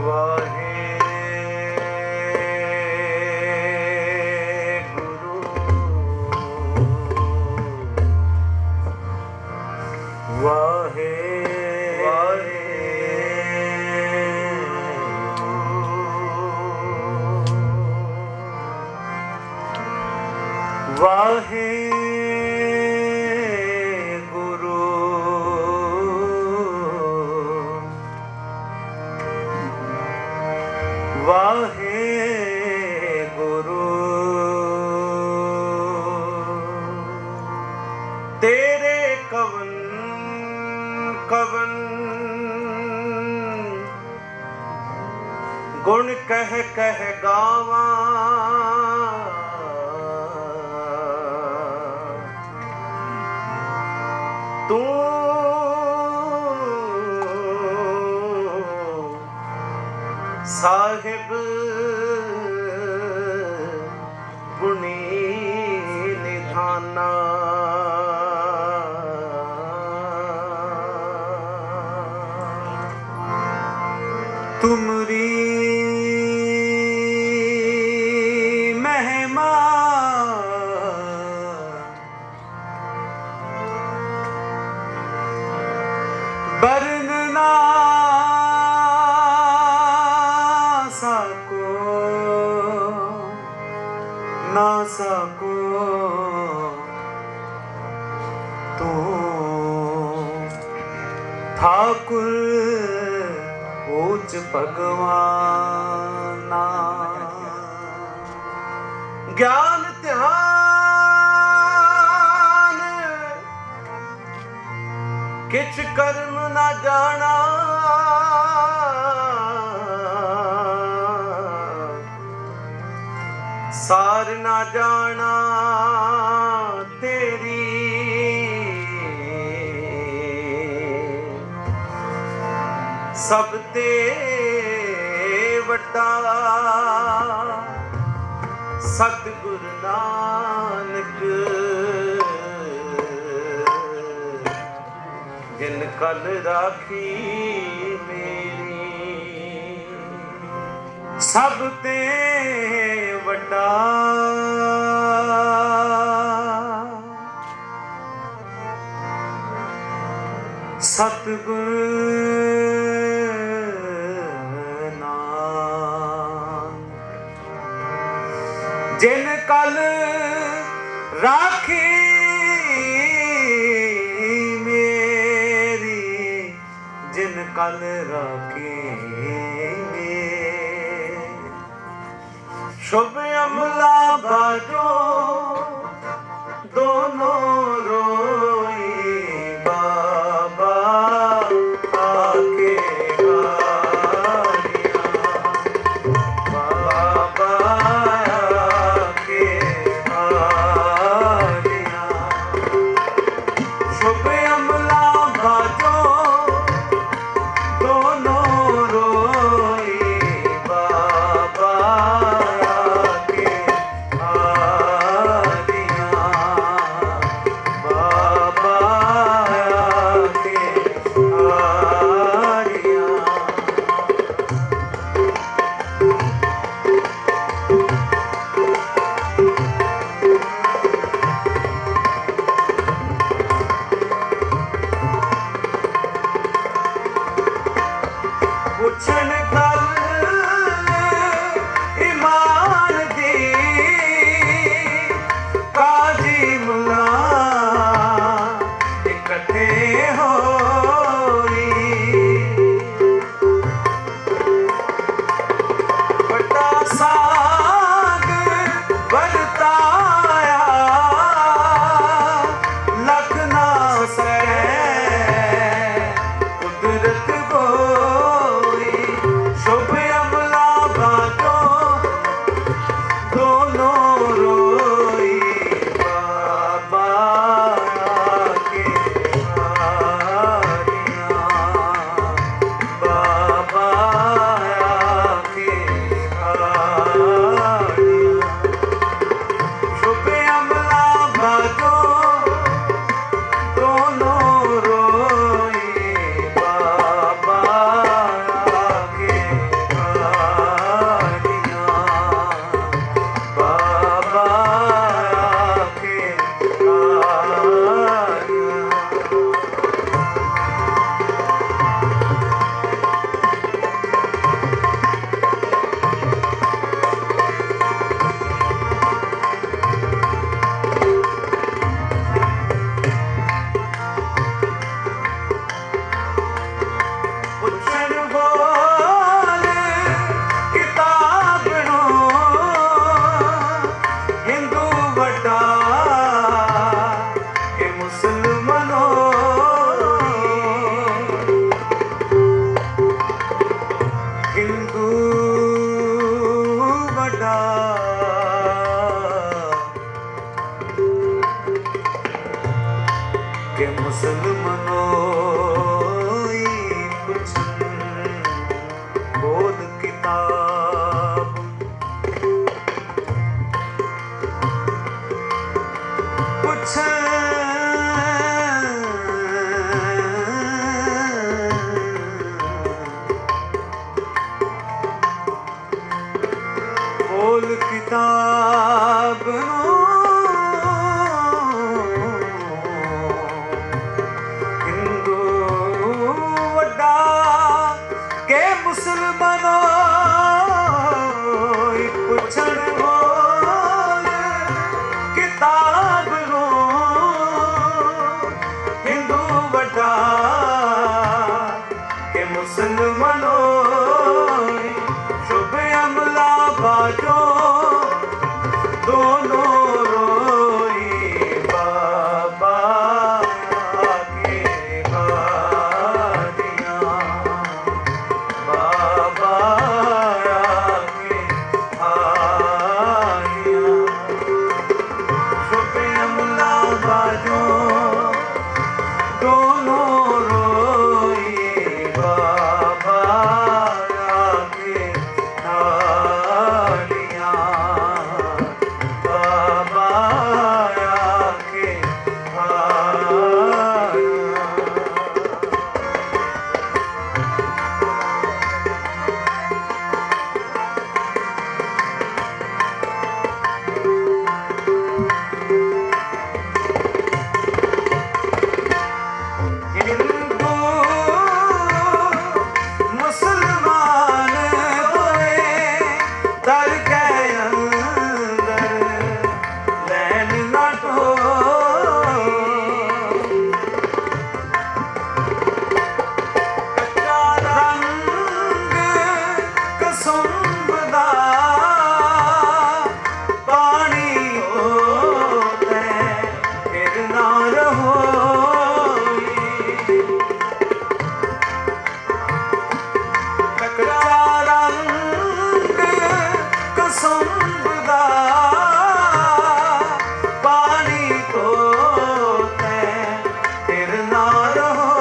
गुण कह कह गावा तू साहिब गुणी निधाना तुमरी महिमा बरनना सको ना सको तू ठाकुर ऊंच भगवाना ज्ञान ध्यान किछ कर्म ना जाना सार ना जाना तेरी सब ते वड्डा सतगुरु नानक जिन कल राखी मेरी सब ते वड्डा सतगुरु जिन कल राखी मेरी जिन कल राखी शुभ अमला बाजो दोनों रोई बाबा आके हिंदू वड्डा के मुसलमानों बोध किताब कुछ बोल किताब हिंदू वड्डा के मुसलमानों पुछण बोल किताब रो हिंदू वड्डा के मुसलमानों शुभ अमला बाजो दोनों रोई बाबा के हारियां बाबा के हारियां शुभ अमला बाजो दोनों रोई बाबा के हारियां बाबा के हारियां हिंदू मुसलमान होए दर के अंदर लैन ना ढोई कच्चा रंग कसुंभ दा पानी होते फिर ना रहो कच्चा रंग कसुंभ दा पानी होते फिर ना रहो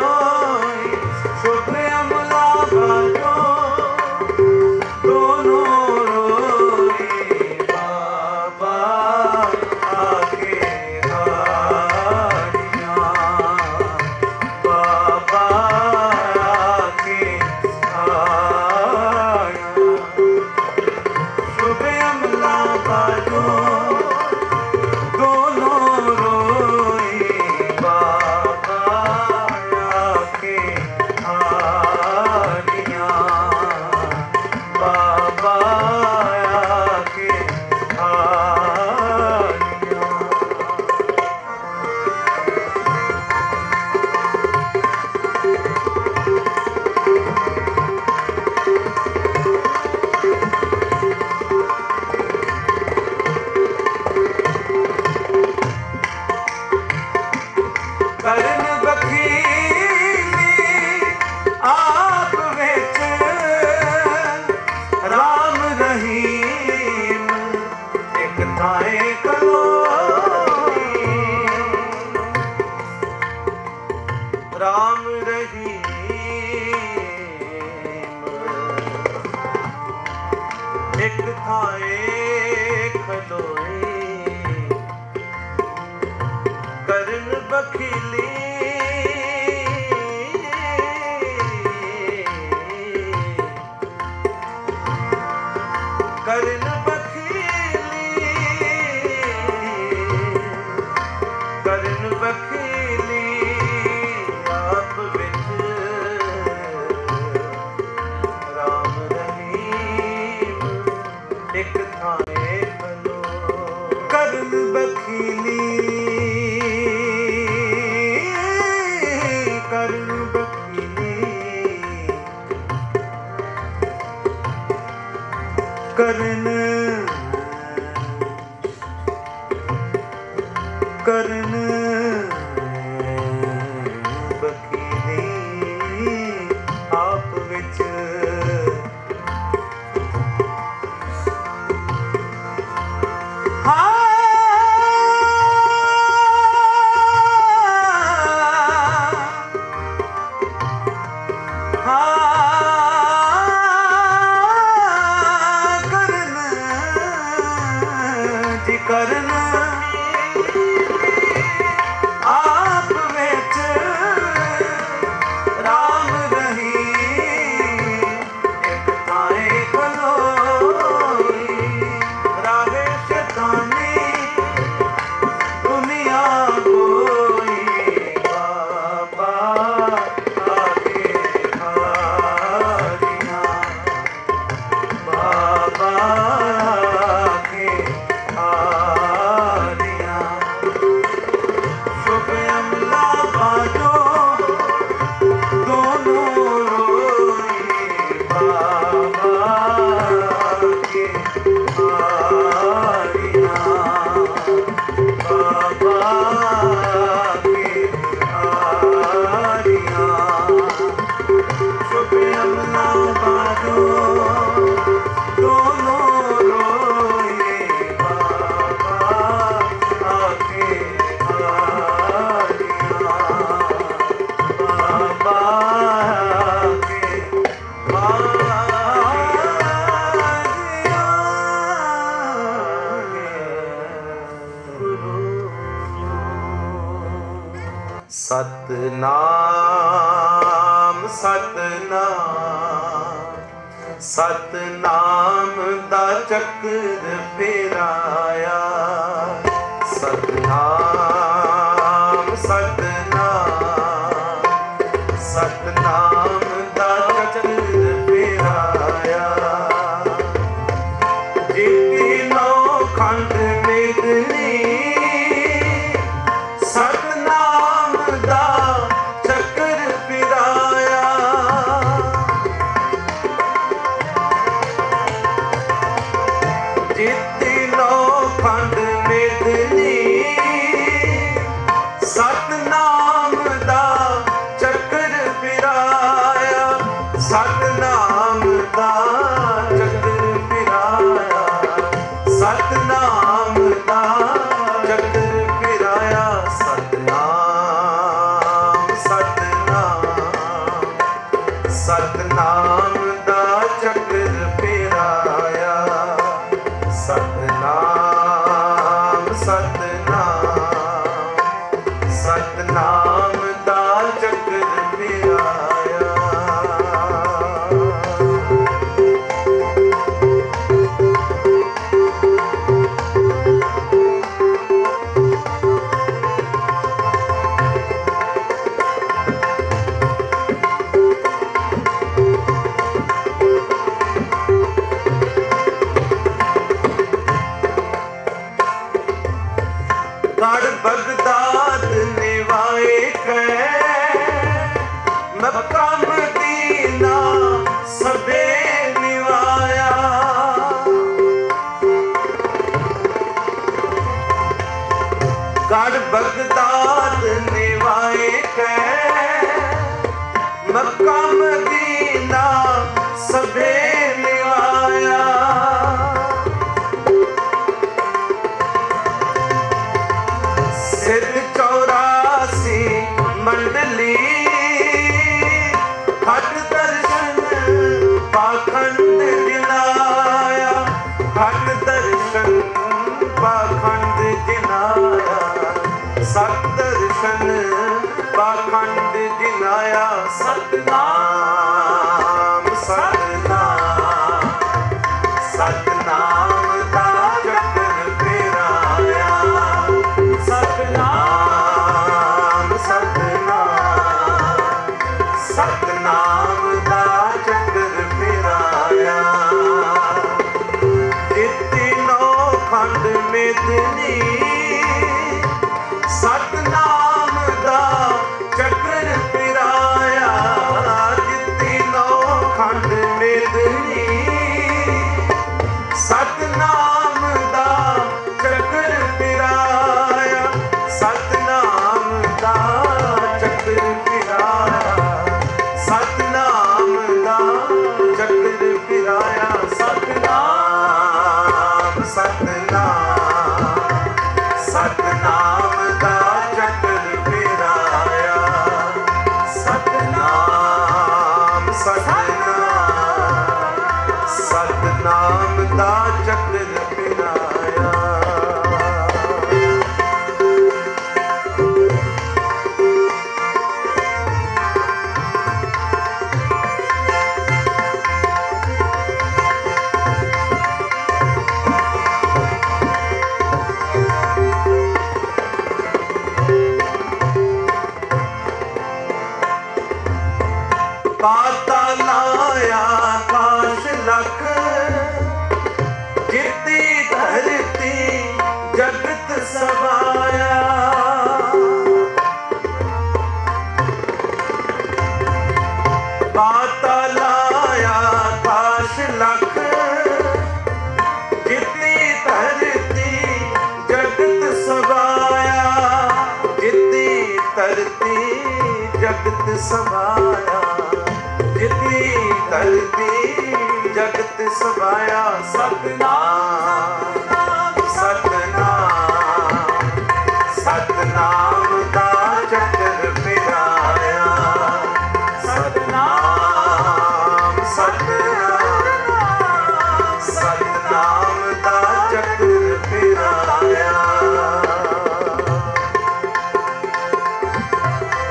शुभ अमला बाजो दोनों रोई बाबा के हारियां बाबा के हारियां शुभ अमला बाजो दोनों रोई बाबा के हारियां बाबा के हारियां करन बखीली आप विच राम रहीम एक थाए कलोई राम रहीम एक थाए खलोई करन बखीली करन बखीली करन बखीली आप विच राम रहीम एक थाए खलो करन बखीली करन बखीली करन करन बखीली आप विच सतनाम सतनाम सतनाम दा चक्र फिराया सतनाम सतनाम सतनाम दा चक्र फिराया जिति नौ खंड मेदनी सतनाम दा चक्र फिराया जिति नौ खंड मेदनी सतनाम दा चक्र फिराया सतनाम दा चक्र फिराया सतनाम दा चक्र फिराया सतनाम सतनाम सतनाम दा चक्र फिराया सतनाम सतनाम सतनाम दा चक्र फिराया गढ़ बगदाद निवाए कै मक्का मदीना सबे निवाया गढ़ बगदाद निवाए कै मक्का मदीना सबे निवाया सिद्ध 84 मंडली हट दर्शन पाखंड जिनाया हट दर्शन पाखंड जिनाया सत दर्शन पाखंड जिनाया सतनाम सतनाम सतनाम दा चक्र फिराया सतनाम सतनाम सतनाम दा चक्र फिराया जिति नौ खंड मेदनी सतनाम दा चक्र फिराया जिति नौ खंड मेदनी सतनाम दा चक्र फिराया सतनाम दा चक्र फिराया सतनाम दा चक्र फिराया सतनाम सतनाम सतनाम दा चक्र फिराया सतनाम सतनाम सतनाम दा चक्र फिराया पाताल आकाश लख जिति धरती जगत समाया पाताल आकाश लख जिति धरती जगत समाया जिति धरती जगत समाया जिति धरती जगत समाया सतनाम सतनाम सतनाम दा चक्र फिराया सतनाम सतनाम सतनाम दा चक्र फिराया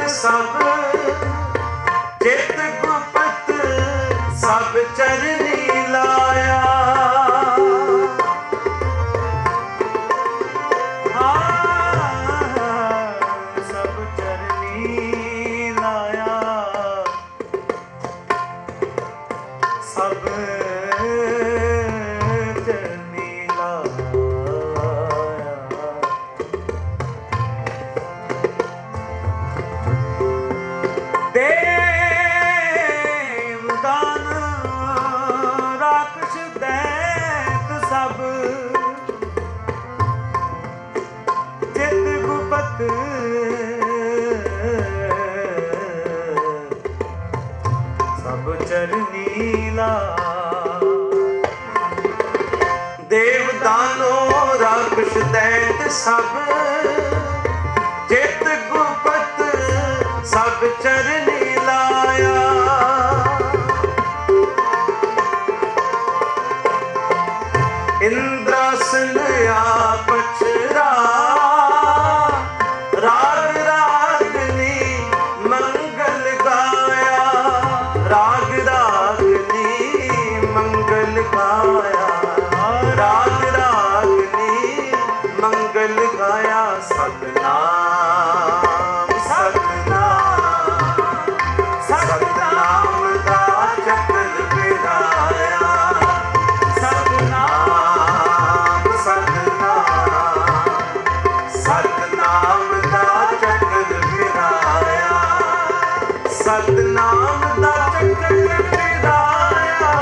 ਸਭ ਚਿਤ ਗੁਪਤ ਸਭ ਚਰਨੀ ਲਾਇਆ। ਸਭ ਚਰਨੀ ਲਾਇਆ, ਸਭ ਚਰਨੀ ਲਾਇਆ। ਦੇਵਦਾਨ ਰਾਖਸ਼ ਦੈਤ ਸਭ ਚਿਤ ਗੁਪਤ ਸਭ ਚਰਨੀ ਲਾਇਆ। ਦੇਵਦਾਨੋ ਰਾਖਸ਼ ਦੈਤ ਸਭ ਚਿਤ ਗੁਪਤ ਸਭ ਚਰਨੀ ਲਾਇਆ। ਇੰਦਰਾਸਨ ਆਪਛਰਾ ਰਾਗ ਰਾਗਨੀ ਮੰਗਲ ਗਾਇਆ। ਰਾਗ ਰਾਗਨੀ ਮੰਗਲ ਗਾਇਆ, ਰਾਗ ਰਾਗਨੀ ਮੰਗਲ ਗਾਇਆ। ਸਤਨਾਮ ਸਤਨਾਮ ਸਤਨਾਮ ਦਾ ਚੱਕਰ ਫਿਰਾਇਆ। ਸਤਨਾਮ ਸਤਨਾਮ ਸਤਨਾਮ ਦਾ ਚੱਕਰ ਫਿਰਾਇਆ। ਸਤਨਾਮ ਦਾ ਚੱਕਰ ਫਿਰਾਇਆ।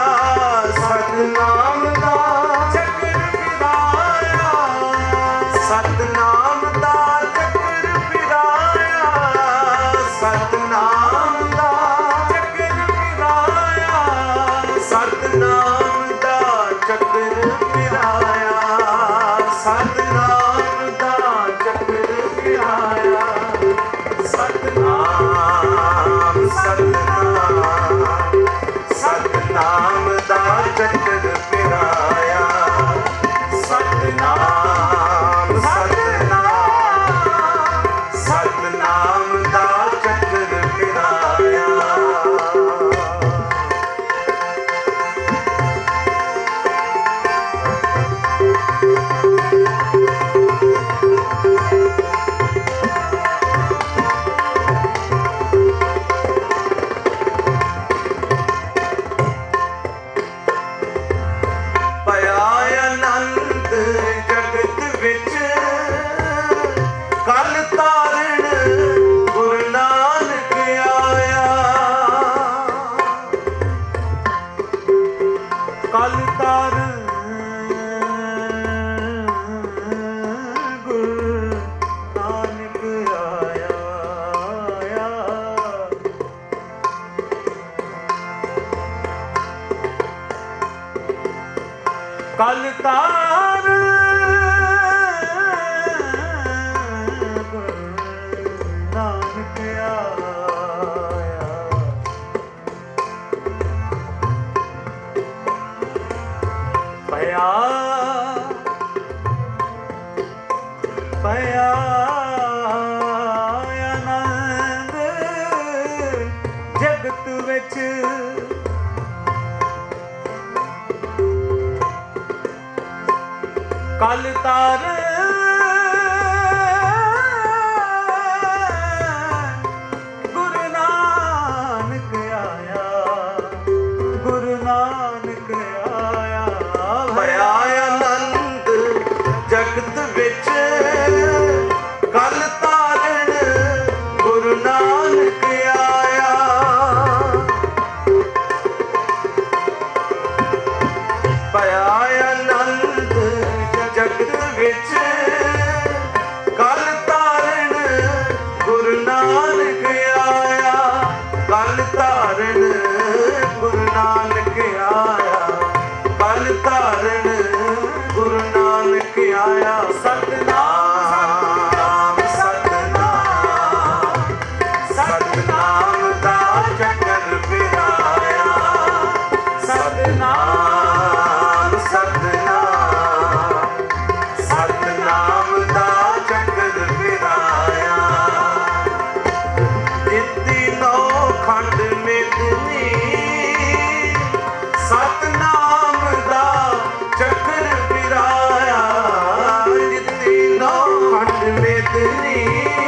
ਸਤਨਾਮ ਦਾ ਚੱਕਰ ਫਿਰਾਇਆ। ਸਤਨਾਮ ਦਾ ਚੱਕਰ ਫਿਰਾਇਆ। ਸਤਨਾਮ ਦਾ ਚੱਕਰ ਫਿਰਾਇਆ। ਸਤਨਾਮ ਦਾ ਚੱਕਰ ਫਿਰਾਇਆ। ਸਤਨਾਮ ਦਾ ਚੱਕਰ ਫਿਰਾਇਆ। ਸਤਨਾਮ ਸਤਨਾਮ ਸਤਨਾਮ ਦਾ ਚੱਕਰ ਫਿਰਾਇਆ। ਸਤਨਾਮ ਸਤਨਾਮ ਸਤਨਾਮ ਦਾ ਚੱਕਰ ਫਿਰਾਇਆ। ਭਇਆ ਆਨੰਦ ਜਗਤ ਵਿੱਚ ਕਲ ਤਾਰਨ ਗੁਰੂ ਨਾਨਕ ਆਇਆ। ਕਲ ਤਾਰਨ ਗੁਰੂ ਨਾਨਕ ਆਇਆ। ਕਲ ਤਾਰਨ ਗੁਰੂ ਨਾਨਕ ਆਇਆ। ਭਇਆ ਭਇਆ ਆਨੰਦ ਜਗਤ ਵਿੱਚ ਕਲ ਤਾਰਨ ਗੁਰੂ ਨਾਨਕ ਆਇਆ। ਗੁਰੂ ਨਾਨਕ ਆਇਆ। ਭਇਆ ਆਨੰਦ ਜਗਤ ਵਿੱਚ ਕਲ ਤਾਰਨ ਗੁਰੂ ਨਾਨਕ ਆਇਆ। ਭਇਆ ਆਨੰਦ ਜਗਤ ਵਿੱਚ नी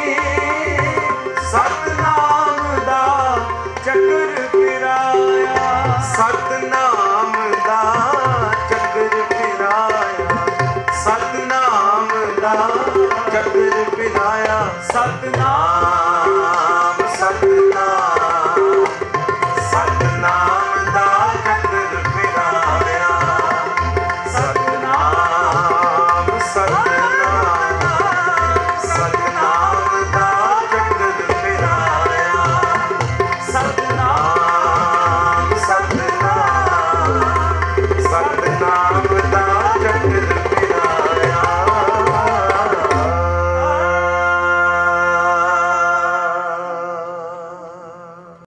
सतनाम दा चक्कर फिराया सतनाम दा चक्कर फिराया सतनाम दा चक्कर फिराया सतनाम